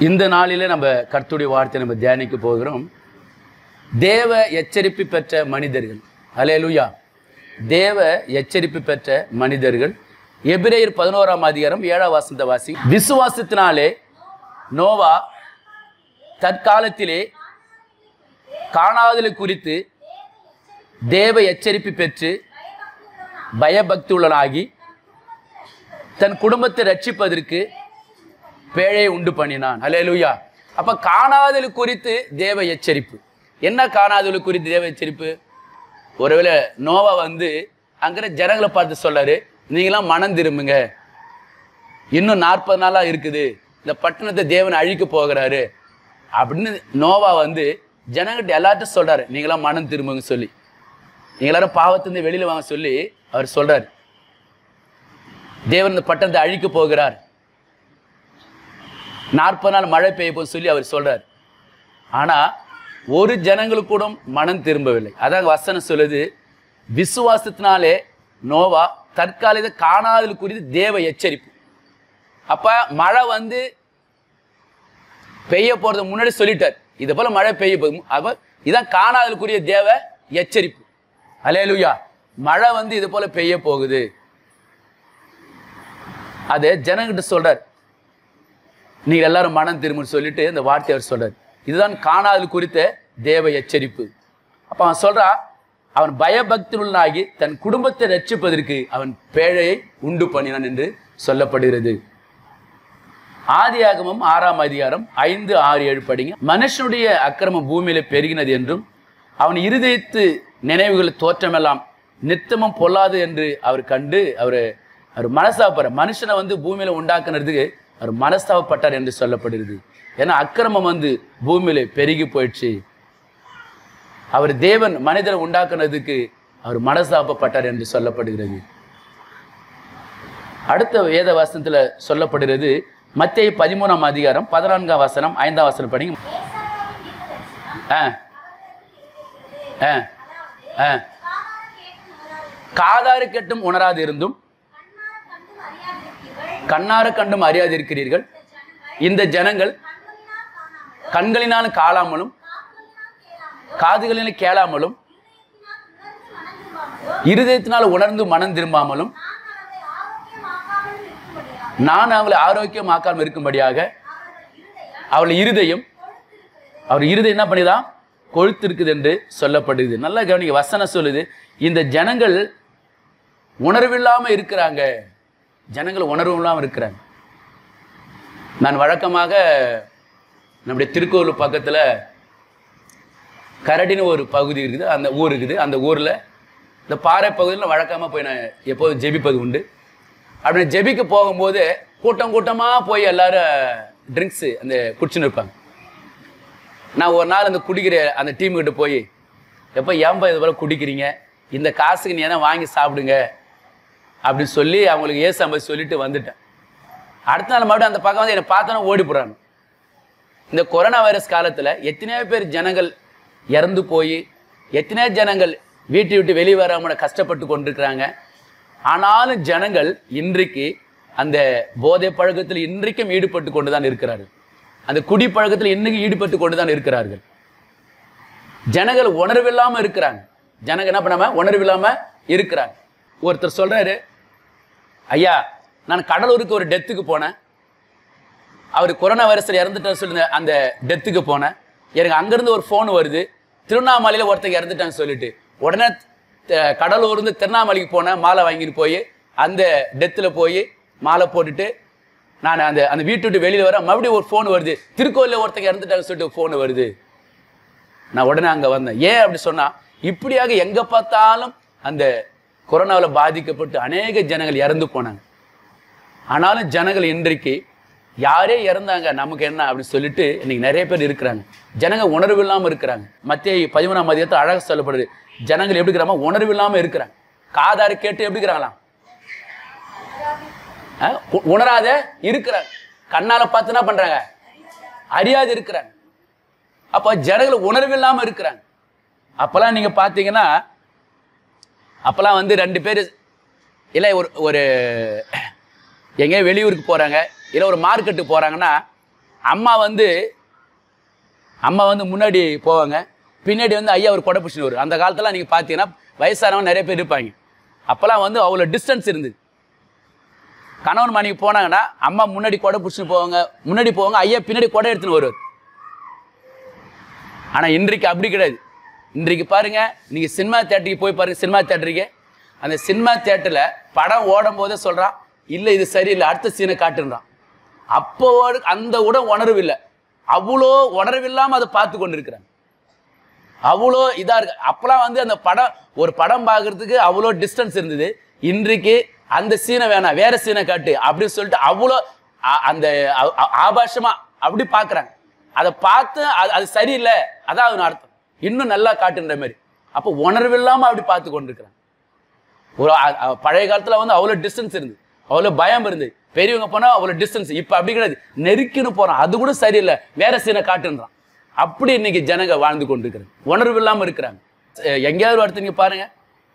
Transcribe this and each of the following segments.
இந்த நாளிலே நம்ம கர்த்தருடைய வார்த்தை நம்ம தியானிக்க போகிறோம். தேவ எச்சரிப்பு பெற்ற மனிதர்கள். அல்லேலூயா. தேவ எச்சரிப்பு பெற்ற மனிதர்கள். எபிரேயர் 11ஆம் அதிகாரம் 7ஆம் வசனத்தை வாசி. விசுவாசத்தினாலே நோவா தற்காலத்திலே காணாதலை குறித்து தேவ எச்சரிப்பு பெற்று பயபக்தி உள்ளனாகி தன் குடும்பத்தை ரட்சிப்பதற்கு பேழையை உண்டு பண்ணினான். அல்லேலூயா. அப்ப காணாதல் குறித்து தேவ எச்சரிப்பு. என்ன காணாதல் குறித்து தேவ எச்சரிப்பு? ஒருவேளை நோவா அங்கிற ஜனங்களை பார்த்து சொல்லாரு, நீங்களாம் மனம் திரும்புங்க, இன்னும் 40 நாளா இருக்குது, இந்த பட்டணத்தை தேவன் அழிக்க போகிறாரு அப்படின்னு நோவா ஜனங்கிட்ட எல்லார்ட்டும் சொல்றாரு, நீங்களாம் மனம் திரும்புங்க சொல்லி, நீங்க எல்லாரும் பாவத்திலிருந்து வெளியில வாங்க சொல்லி அவர் சொல்றாரு. தேவன் இந்த பட்டணத்தை அழிக்க போகிறார், 40 நாள் மழை பெய்ய போது சொல்லி அவர் சொல்றார். ஆனா ஒரு ஜனங்களுக்கு கூட மனம் திரும்பவில்லை. அதான் வசனம் சொல்லுது, விசுவாசத்தினாலே நோவா தற்காலிக காணாதல் குறித்து தேவ எச்சரிப்பு. அப்ப மழை பெய்ய போறது முன்னாடி சொல்லிட்டார், இது போல மழை பெய்ய போகுது. அப்ப இதான் காணாதலுக்குரிய தேவ எச்சரிப்பு. அல்லேலூயா. மழை இது போல பெய்ய போகுது, அது ஜனங்கிட்ட சொல்றார், நீங்க எல்லாரும் மனம் திரும்புன்னு சொல்லிட்டு இந்த வார்த்தை அவர் சொல்றார். இதுதான் காணாதல் குறித்த தேவ எச்சரிப்பு. அப்ப அவன் சொல்றான், அவன் பயபக்தியுள்ளனாகி தன் குடும்பத்தை ரட்சிப்பதற்கு அவன் பேழையை உண்டு பண்ணினான் என்று சொல்லப்படுகிறது. ஆதியாகமம் 6ஆம் அதிகாரம் 5, 6, 7 படிங்க. மனுஷனுடைய அக்கிரமம் பூமியில பெருகினது என்றும் அவன் இருதயத்து நினைவுகள் தோற்றமெல்லாம் நித்தமும் பொல்லாது என்று அவர் கண்டு அவர் மனஸ்தாபப்படுற மனுஷனை பூமியில உண்டாக்குனதுக்கு அவர் மனஸ்தாபப்பட்டார் என்று சொல்லப்படுகிறது. ஏன்னா அக்கிரமம் பூமியில பெருகி போயிடுச்சு. அவர் தேவன் மனிதரை உண்டாக்குனதுக்கு அவர் மனஸ்தாபப்பட்டார் என்று சொல்லப்படுகிறது. அடுத்த வேத வசனத்துல சொல்லப்படுகிறது, மத்தேயு 13ஆம் அதிகாரம் 14ஆம் வசனம் 5ஆம் வசனம் படிங்க. காதாறு கேட்டும் உணராது இருந்தும் கண்ணார கண்டும் அறியாதிருக்கிறீர்கள். இந்த ஜனங்கள் கண்களினாலும் காணாமலும் காதுகளினாலும் கேளாமலும் இருதயத்தினால் உணர்ந்து மனம் திரும்பாமலும் நான் அவளை ஆரோக்கியமாக்காமல் இருக்கும்படியாக அவள் இருதயம் என்ன பண்ணிதான் கொழுத்து இருக்குது என்று சொல்லப்படுது. நல்லா கவனிங்க, வசனம் சொல்லுது, இந்த ஜனங்கள் உணர்வில்லாம இருக்கிறாங்க. ஜனங்கள் உணர்வு இல்லாமல் இருக்கிறாங்க. நான் வழக்கமாக நம்முடைய திருக்கோவில் பக்கத்தில் கரடின்னு ஒரு பகுதி இருக்குது, அந்த ஊர் இருக்குது. அந்த ஊரில் இந்த பாறை பகுதியில் வழக்கமாக போய் நான் எப்போதும் ஜெபிப்பது உண்டு. அப்படி ஜெபிக்க போகும்போது கூட்டம் கூட்டமாக போய் எல்லாரும் ட்ரிங்க்ஸு அந்த குடிச்சுன்னு இருப்பாங்க. நான் ஒரு நாள் அந்த குடிக்கிற அந்த டீமுக்கிட்ட போய், எப்போ ஏன்பா இது போல் குடிக்கிறீங்க, இந்த காசுக்கு நீ எதனா வாங்கி சாப்பிடுங்க அப்படின்னு சொல்லி அவங்களுக்கு ஏசாம்பது சொல்லிட்டு வந்துட்டேன். அடுத்த நாள் மறுபடியும் அந்த பக்கம் என்னை பார்த்தோன்னா ஓடி போடுறாங்க. இந்த கொரோனா வைரஸ் காலத்தில் எத்தனையோ பேர் ஜனங்கள் இறந்து போய், எத்தனையோ ஜனங்கள் வீட்டை விட்டு வெளியே வராமல் கஷ்டப்பட்டு கொண்டிருக்கிறாங்க. ஆனாலும் ஜனங்கள் இன்றைக்கு அந்த போதை பழக்கத்தில் இன்றைக்கும் ஈடுபட்டு கொண்டு தான் இருக்கிறார்கள். அந்த குடி பழக்கத்தில் இன்னைக்கு ஈடுபட்டு கொண்டு தான் இருக்கிறார்கள். ஜனங்கள் உணர்வில்லாமல் இருக்கிறாங்க. ஜனங்க என்ன பண்ணாம உணர்வில்லாமல் இருக்கிறாங்க. ஒருத்தர் சொல்றாரு, ஐயா நான் கடலூருக்கு ஒரு டெத்துக்கு போனேன், அவர் கொரோனா வைரஸில் இறந்துட்டான்னு சொல்லுங்க, அந்த டெத்துக்கு போனேன், எனக்கு அங்கேருந்து ஒரு ஃபோன் வருது, திருவண்ணாமலையில் ஒருத்தங்க இறந்துட்டான்னு சொல்லிட்டு, உடனே கடலூர்ந்து திருவண்ணாமலைக்கு போனேன், மாலை வாங்கிட்டு போய் அந்த டெத்தில் போய் மாலை போட்டுட்டு நான் அந்த வீட்டு விட்டு வெளியில் வரேன், மறுபடியும் ஒரு ஃபோன் வருது, திருக்கோயிலில் ஒருத்தங்க இறந்துட்டான்னு சொல்லிட்டு ஃபோன் வருது. நான் உடனே அங்கே வந்தேன். ஏன் அப்படி சொன்னால், இப்படியாக எங்கே பார்த்தாலும் அந்த கொரோனாவில் பாதிக்கப்பட்டு அநேக ஜனங்கள் இறந்து போனாங்க. ஆனாலும் ஜனங்கள் இன்றைக்கு யாரே இறந்தாங்க நமக்கு என்ன அப்படின்னு சொல்லிட்டு இன்னைக்கு நிறைய பேர் இருக்கிறாங்க. ஜனங்க உணர்வு இல்லாமல் இருக்கிறாங்க. மத்தேயு 13ஆம் அதிகாரத்தில் அழகாக சொல்லப்படுது, ஜனங்கள் எப்படி இருக்கிறாங்க, உணர்வு இல்லாமல் இருக்கிறாங்க. காதாறு கேட்டு எப்படி இருக்கிறாங்களாம், உணராத இருக்கிறாங்க. கண்ணால பார்த்து என்ன பண்றாங்க, அறியாது இருக்கிறாங்க. அப்ப ஜனங்கள் உணர்வு இல்லாமல் இருக்கிறாங்க. அப்பெல்லாம் நீங்க பாத்தீங்கன்னா, அப்பெல்லாம் 2 பேர் இல்லை ஒரு எங்கேயோ வெளியூருக்கு போகிறாங்க, இல்லை ஒரு மார்க்கெட்டுக்கு போகிறாங்கன்னா அம்மா வந்து முன்னாடி போவாங்க, பின்னாடி வந்து ஐயா ஒரு கொடை பிடிச்சின்னு வரும். அந்த காலத்தில் நீங்கள் பார்த்தீங்கன்னா வயசானவங்க நிறைய பேர் இருப்பாங்க. அப்போல்லாம் வந்து அவ்வளோ டிஸ்டன்ஸ் இருந்தது. கணவன் மனைவி போனாங்கன்னா அம்மா முன்னாடி கொடை பிடிச்சின்னு போவாங்க, ஐயா பின்னாடி கொடை எடுத்துன்னு வருவார். ஆனால் இன்றைக்கு அப்படி கிடையாது. இன்றைக்கு பாருங்கள், நீங்கள் சினிமா தேட்டருக்கு போய் பாருங்கள், சினிமா தேட்டருக்கு அந்த சினிமா தேட்டரில் படம் ஓடும் போதே சொல்கிறான், இல்லை இது சரியில்லை, அடுத்த சீனை காட்டுன்றான். அப்போ அந்த உணர்வு இல்லை, அவ்வளோ உணர்வு இல்லாமல் அதை பார்த்து கொண்டு இருக்கிறாங்க. அவ்வளோ இதாக இருக்கு. அப்போலாம் வந்து அந்த ஒரு படம் பார்க்கறதுக்கு அவ்வளோ டிஸ்டன்ஸ் இருந்தது. இன்றைக்கு அந்த சீனை வேணாம், வேற சீனை காட்டு அப்படின்னு சொல்லிட்டு அவ்வளோ அந்த ஆபாசமாக அப்படி பார்க்குறாங்க. அதை பார்த்து அது சரியில்லை, அதான் அது அர்த்தம், இன்னும் நல்லா காட்டுன்ற மாதிரி. அப்போ உணர்வு இல்லாமல் அப்படி பார்த்து கொண்டு இருக்கிறாங்க. ஒரு பழைய காலத்தில் வந்து அவ்வளோ டிஸ்டன்ஸ் இருந்து, அவ்வளோ பயம் இருந்து, பெரியவங்க போனால் அவ்வளோ டிஸ்டன்ஸ். இப்போ அப்படி கிடையாது, நெருக்கின்னு போகிறான், அது கூட சரியில்லை, வேற சீனை காட்டுன்றான். அப்படி இன்னைக்கு ஜனங்க வாழ்ந்து கொண்டு இருக்கிறாங்க, உணர்வு இல்லாமல் இருக்கிறாங்க. எங்கேயாவது அடுத்து நீங்கள் பாருங்க,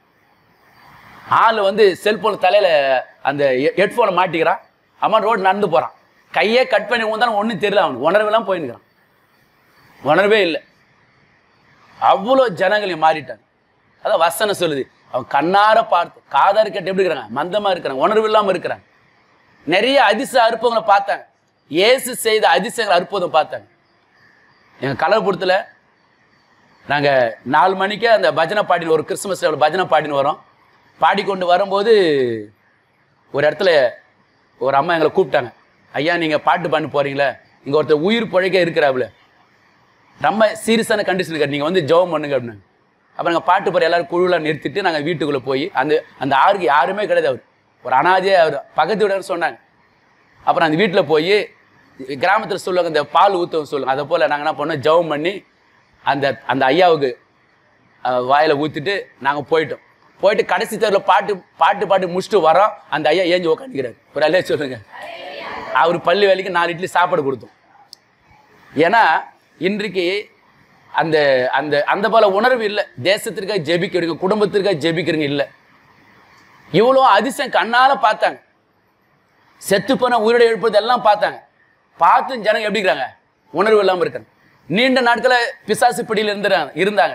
ஆள் வந்து செல்போன் தலையில் அந்த ஹெட்ஃபோனை மாட்டிக்கிறான், அம்மா ரோடு நடந்து போகிறான், கையே கட் பண்ணி வந்தாலும் ஒன்றும் தெரியல, அவனுக்கு உணர்வு இல்லாமல் போயின்னுக்கிறான். உணர்வே இல்லை. அவ்வளோ ஜனங்களையும் மாறிட்டாங்க. அதான் வசனம் சொல்லுது, அவன் கண்ணார பார்த்து காதார கேட்டு எப்படி இருக்கிறாங்க, மந்தமாக இருக்கிறாங்க, உணர்வு இல்லாமல் இருக்கிறாங்க. நிறைய அதிசய அற்புதங்களை பார்த்தாங்க, இயேசு செய்த அதிசயங்கள் அற்புதம் பார்த்தாங்க. எங்கள் கலர்புரத்தில் நாங்கள் 4 மணிக்கே அந்த பஜனை பாடின்னு, ஒரு கிறிஸ்துமஸ் பஜனை பாடின்னு வரோம். பாடிக்கொண்டு வரும்போது ஒரு இடத்துல ஒரு அம்மா எங்களை கூப்பிட்டாங்க, ஐயா நீங்கள் பாட்டு பாடி போகிறீங்களே, இங்கே ஒருத்தர் உயிர் பிழைக்க இருக்கிறாப்புல, ரொம்ப சீரியஸான கண்டிஷன் இருக்காரு, நீங்கள் வந்து ஜெபம் பண்ணுங்க அப்படின்னு. அப்போ நாங்கள் பாட்டு பாரு எல்லாரும் குழுவில் நிறுத்திட்டு நாங்கள் வீட்டுக்குள்ளே போய் அந்த ஆறுக்கு யாருமே கிடையாது, அவர் ஒரு அனாதையாக, அவர் பக்கத்து வீடு சொன்னாங்க. அப்புறம் அந்த வீட்டில் போய் கிராமத்தில் சொல்லுவாங்க, இந்த பால் ஊற்றவும் சொல்லுவாங்க, அதை போல் நாங்கள் என்ன பண்ணோம், ஜெபம் பண்ணி அந்த ஐயாவுக்கு வாயில் ஊற்றிட்டு நாங்கள் போயிட்டு கடைசி தெருவில் பாட்டு முடிச்சுட்டு வரோம். அந்த ஐயா ஏஞ்சி உட்காந்துக்கிறாரு. ஒரு அல்லையா சொல்லுங்க, அவர் பள்ளி வேலைக்கு 4 இட்லி சாப்பாடு கொடுத்தோம். ஏன்னா இன்றைக்கு அந்த அந்த அந்த போல உணர்வு இல்லை. தேசத்திற்காக ஜெபிக்கிறீங்க, குடும்பத்திற்காக ஜெபிக்கிறீங்க இல்லை. இவ்வளோ அதிசயம் கண்ணால் பார்த்தாங்க, செத்து போன உயிரோட எழுப்பது எல்லாம் பார்த்தாங்க. பார்த்து ஜனங்க எப்படி இருக்கிறாங்க, உணர்வு இல்லாமல் இருக்காங்க. நீண்ட நாட்களை பிசாசு பிடியில் இருந்தாங்க.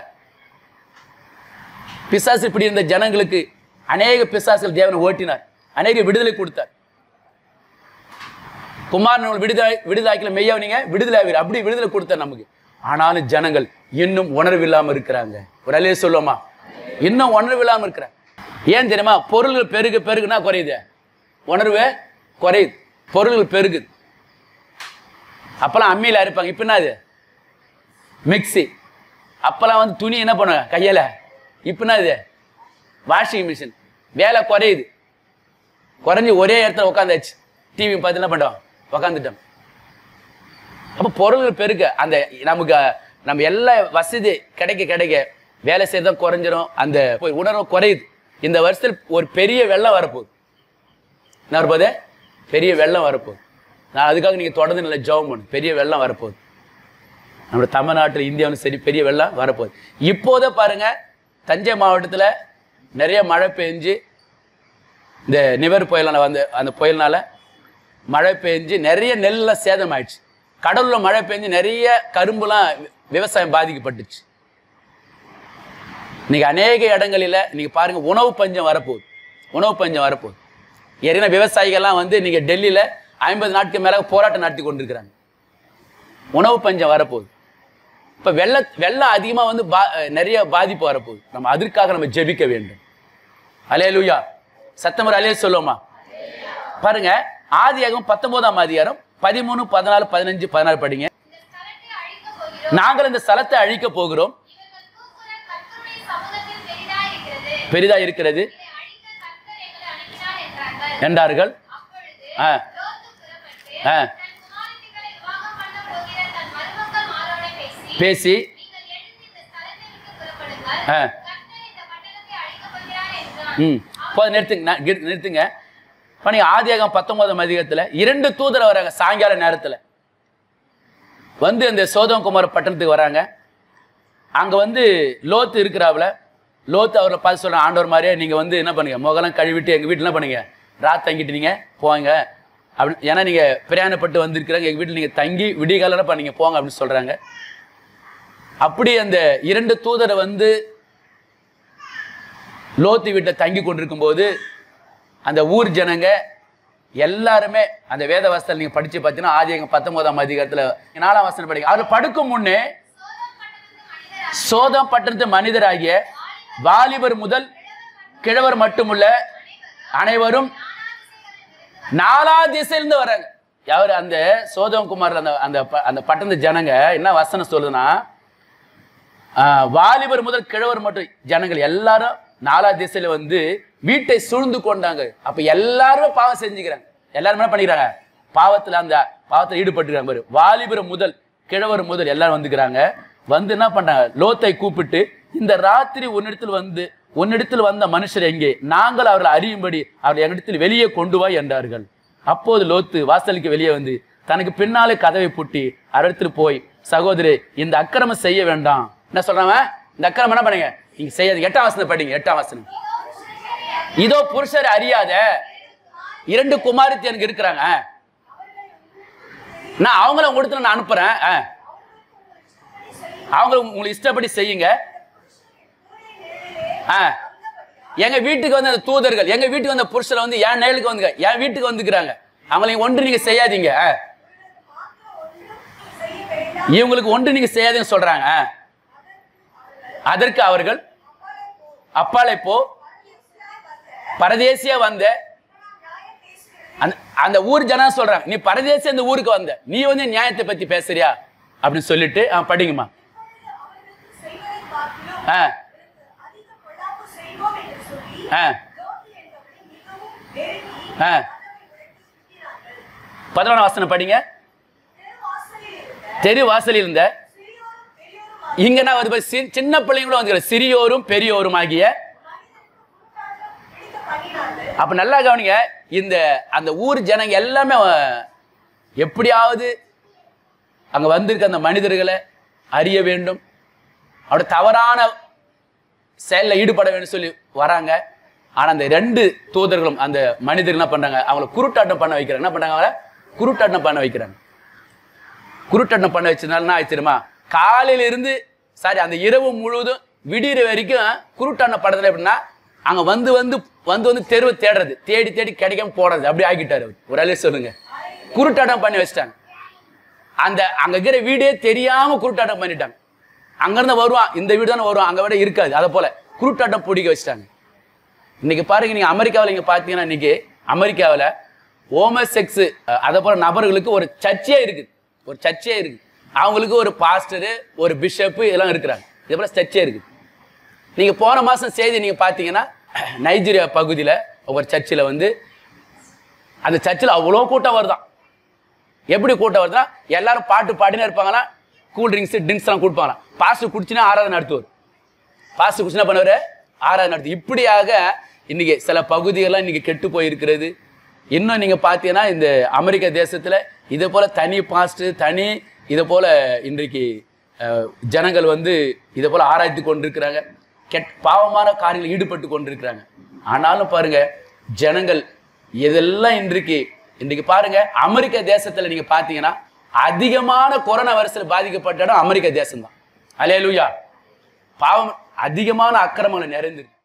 பிசாசு பிடி இருந்த ஜனங்களுக்கு அநேக பிசாசுகள் தேவனை ஓட்டினார், அநேக விடுதலை கொடுத்தார். குமாரன் விடுதலாக்கல மெய்யா நீங்க விடுதலை ஆவீர், அப்படி விடுதலை கொடுத்தார் நமக்கு. ஆனாலும் ஜனங்கள் இன்னும் உணர்வு இல்லாமல் இருக்கிறாங்க. ஒரு அலையே சொல்லுவோமா, இன்னும் உணர்வு இல்லாமல் இருக்கிறாங்க. ஏன் தெரியுமா, பொருள்கள் பெருகுனா குறையுது, உணர்வு குறையுது. பொருள்கள் பெருகுது. அப்பெல்லாம் அம்மியில் அரைப்பாங்க, இப்போ என்ன அது மிக்சி. அப்பெல்லாம் வந்து துணி என்ன பண்ணுவாங்க கையில், இப்போ என்ன இது வாஷிங் மிஷின். வேலை குறையுது, குறைஞ்சி ஒரே இடத்துல உட்காந்தாச்சு, டிவி பார்த்து என்ன பண்ணுறோம், உக்காந்துட்டோம். அப்போ பொருள்கள் பெருக்க அந்த நம்ம எல்லா வசதி கிடைக்க வேலை செய்யறதும் குறைஞ்சிரும், அந்த உணர்வு குறையுது. இந்த வருஷத்தில் ஒரு பெரிய வெள்ளம் வரப்போகுது. என்ன வரப்போகுது, பெரிய வெள்ளம் வரப்போகுது. நான் அதுக்காக நீங்கள் தொடர்ந்து நல்லா ஜெபம் பண்ணு. பெரிய வெள்ளம் வரப்போகுது நம்ம தமிழ்நாட்டில், இந்தியாவிலும் சரி, பெரிய வெள்ளம் வரப்போகுது. இப்போதே பாருங்க, தஞ்சை மாவட்டத்தில் நிறைய மழை பெஞ்சு, இந்த நிவர் புயலால் அந்த புயல்னால மழை பெஞ்சு நிறைய நெல்லாம் சேதம் ஆயிடுச்சு. கடலில் மழை பெஞ்சு நிறைய கரும்புலாம் விவசாயம் பாதிக்கப்பட்டுச்சு. இன்னைக்கு அநேக இடங்களில் நீங்கள் பாருங்கள், உணவு பஞ்சம் வரப்போகுது. ஏற்கனவே விவசாயிகள்லாம் வந்து நீங்கள் டெல்லியில் 50 நாட்கள் மேலே போராட்டம் நடத்தி கொண்டிருக்கிறாங்க. உணவு பஞ்சம் வரப்போகுது. இப்போ வெள்ளம் அதிகமாக வந்து நிறைய பாதிப்பு வரப்போகுது. நம்ம அதற்காக நம்ம ஜெபிக்க வேண்டும். அல்லேலூயா, சத்தமர் அல்லே சொல்லுவோமா. பாருங்க, ஆதியாகமம் 19ஆம் அதிகாரம் 13, 14, 15, 16 படிங்க. நாங்கள் இந்த ஸ்தலத்தை அழிக்க போகிறோம், பெரிதா இருக்கிறது என்றார்கள். பேசி நிறுத்துங்க. ஆதியாகமம் 19ஆம் அதிகாரத்தில் 2 தூதர் வராங்க. சாயங்கால நேரத்தில் வந்து இந்த சோதோம் குமார பட்டணத்துக்கு வராங்க. அங்கே வந்து லோத்து இருக்கிறாப்புல. லோத்து அவரை பார்த்து சொல்கிறாங்க, ஆண்டவர் மாதிரியே நீங்கள் வந்து என்ன பண்ணுங்க, முகலாம் கழுவிட்டு எங்கள் வீட்டில் என்ன பண்ணுங்க, ராத் தங்கிட்டு நீங்கள் போங்க, அப்படி ஏன்னா நீங்கள் பிரயாணப்பட்டு வந்திருக்கிறாங்க, எங்கள் வீட்டில் நீங்கள் தங்கி விடிகாலப்பா நீங்கள் போங்க அப்படின்னு சொல்கிறாங்க. அப்படி அந்த 2 தூதரை வந்து லோத்து வீட்டை தங்கி கொண்டிருக்கும் போது அந்த ஊர் ஜனங்க எல்லாருமே அந்த வேத வசனத்தை நீங்கள் படித்து பார்த்தீங்கன்னா ஆதியாகமம் 19ஆம் அதிகாரத்தில் 4ஆம் வசனம் படிங்க. அவர் படுக்கும் முன்னே சோதம் பட்டணத்து மனிதராகிய வாலிபர் முதல் கிழவர் மட்டுமுள்ள அனைவரும் 4 திசையிலிருந்து வர்றாங்க. யாரு? அந்த சோதம் குமார் அந்த பட்டணத்து ஜனங்க. என்ன வசனம் சொல்லுதுன்னா, வாலிபர் முதல் கிழவர் மட்டும் ஜனங்கள் எல்லாரும் 4 திசையில வந்து வீட்டை சூழ்ந்து கொண்டாங்க. அப்ப எல்லாருமே பாவம் செஞ்சுக்கிறாங்க. எல்லாரும் என்ன பண்ணிக்கிறாங்க? அந்த பாவத்தில் ஈடுபட்டுக்கிறாங்க பாரு. வாலிபர் முதல் கிழவர் முதல் எல்லாரும் வந்துக்கிறாங்க. வந்து என்ன பண்றாங்க? லோத்தை கூப்பிட்டு, இந்த ராத்திரி உன்னிடத்தில் வந்த மனுஷர் எங்கே? நாங்கள் அவர்களை அறியும்படி அவர்கள் என்னிடத்தில் வெளியே கொண்டு வா என்றார்கள். அப்போது லோத்து வாசலுக்கு வெளியே வந்து தனக்கு பின்னாலே கதவை பூட்டி அவரிடத்தில் போய், சகோதரி, இந்த அக்கிரமம் செய்ய வேண்டாம். என்ன சொல்றாங்க? இந்த அக்கிரமம் என்ன பண்ணுங்க, நீங்க செய்யாது. 8ஆம் வசனம் படிங்க. 8ஆம் வசனம். இதோ புருஷர் அறியாத 2 குமாரத்தி எனக்கு இருக்கிறாங்க, நான் அவங்கள உங்களிடத்துல நான் அனுப்புறேன், அவங்க உங்களுக்கு இஷ்டப்படி செய்யுங்க. எங்க வீட்டுக்கு வந்து அந்த தூதர்கள், எங்க வீட்டுக்கு வந்த புருஷரை வந்து என் நேலுக்கு வந்து என் வீட்டுக்கு வந்துக்கிறாங்க, அவங்களை ஒன்று நீங்க செய்யாதீங்க, இவங்களுக்கு ஒன்று நீங்க செய்யாதீங்கன்னு சொல்றாங்க. அதற்கு அவர்கள், அப்பாலே போ, பரதேசியா வந்த அந்த ஊர் ஜனம் சொல்றாங்க, நீ பரதேசியா இந்த ஊருக்கு வந்த, நீ வந்து நியாயத்தை பத்தி பேசுறியா அப்படின்னு சொல்லிட்டு படிங்கம்மா. பதினொன்றாம் வசனம் படிங்க. தெரு வாசலில் இருந்த, இங்க என்ன வருது? சின்ன பிள்ளைங்களும் வந்து சிறியோரும் பெரியோரும் ஆகிய. அப்ப நல்லா கவனிங்க, அந்த ஊர் ஜனங்க எல்லாமே எப்படியாவது அங்க வந்திருக்க அந்த மனிதர்களை அறிய வேண்டும், அவருடைய தவறான செயலில் ஈடுபட வேண்டும் சொல்லி வராங்க. ஆனா அந்த 2 தூதர்களும் அந்த மனிதர்கள் என்ன பண்றாங்க? அவங்களை குருட்டாட்டம் பண்ண வைக்கிறாங்க. என்ன பண்றாங்க? அவங்கள குருட்டாட்டம் பண்ண வைக்கிறாங்க. குருட்டாட்டம் பண்ண வச்சதுனால என்ன ஆயிடுச்சுமா, காலையில இருந்து அந்த இரவு முழுவதும் விடிகிற வரைக்கும் குருட்டாட்டம் பண்றதுல எப்படின்னா, அங்க வந்து தெருவை தேடுறது, தேடி தேடி கிடைக்காம போடுறது, அப்படி ஆகிட்டாரு. ஒரு அலைய சொல்லுங்க, குருட்டாட்டம் பண்ணி வச்சிட்டாங்க. அங்க இருக்கிற வீடே தெரியாம குருட்டாட்டம் பண்ணிட்டாங்க. அங்கிருந்து வருவான், இந்த வீடு தானே வருவான், அங்க விட இருக்காது, அதை போல குருட்டாட்டம் பிடிக்க வச்சிட்டாங்க. இன்னைக்கு பாருங்க, நீங்க அமெரிக்காவில் இங்க பாத்தீங்கன்னா, இன்னைக்கு அமெரிக்காவில் ஹோமோசெக்ஸ் அதை போல நபர்களுக்கு ஒரு சர்ச்சையே இருக்குது. ஒரு சர்ச்சையே இருக்கு. அவங்களுக்கு ஒரு பாஸ்டரு, ஒரு பிஷப்பு இதெல்லாம் இருக்கிறாங்க. இதே போல சர்ச்சையே இருக்குது. நீங்க போன மாசம் செய்தி நீங்க பாத்தீங்கன்னா, நைஜீரியா பகுதியில் ஒரு சர்ச்சில் வந்து அந்த சர்ச்சில் அவ்வளோ கூட்டம் வருதான். எப்படி கூட்டம் வருதுன்னா, எல்லாரும் பாட்டு பாடினே இருப்பாங்களா, கூல் ட்ரிங்க்ஸ் எல்லாம் கொடுப்பாங்களா. பாஸ்டர் குடிச்சுன்னா ஆராதனை நடத்துவார். பாஸ்டர் குடிச்சுனா பண்ணுவார், ஆராதனை நடத்து. இப்படியாக இன்னைக்கு சில பகுதிகள்லாம் இன்னைக்கு கெட்டு போயிருக்கிறது. இன்னும் நீங்க பாத்தீங்கன்னா, இந்த அமெரிக்க தேசத்துல இதே போல தனி பாஸ்டர், தனி இதை போல இன்றைக்கு ஜனங்கள் வந்து இதை போல ஆராய்ச்சி கொண்டிருக்கிறாங்க, பாவமான காரியங்கள் ஈடுபட்டு கொண்டிருக்கிறாங்க. ஆனாலும் பாருங்க, ஜனங்கள் இதெல்லாம் இன்றைக்கு பாருங்க, அமெரிக்க தேசத்துல நீங்க பாத்தீங்கன்னா அதிகமான கொரோனா வைரஸ்ல பாதிக்கப்பட்ட இடம் அமெரிக்க தேசம் தான். அல்லேலூயா. பாவம் அதிகமான அக்கிரமங்களை நிறைந்திருக்கு.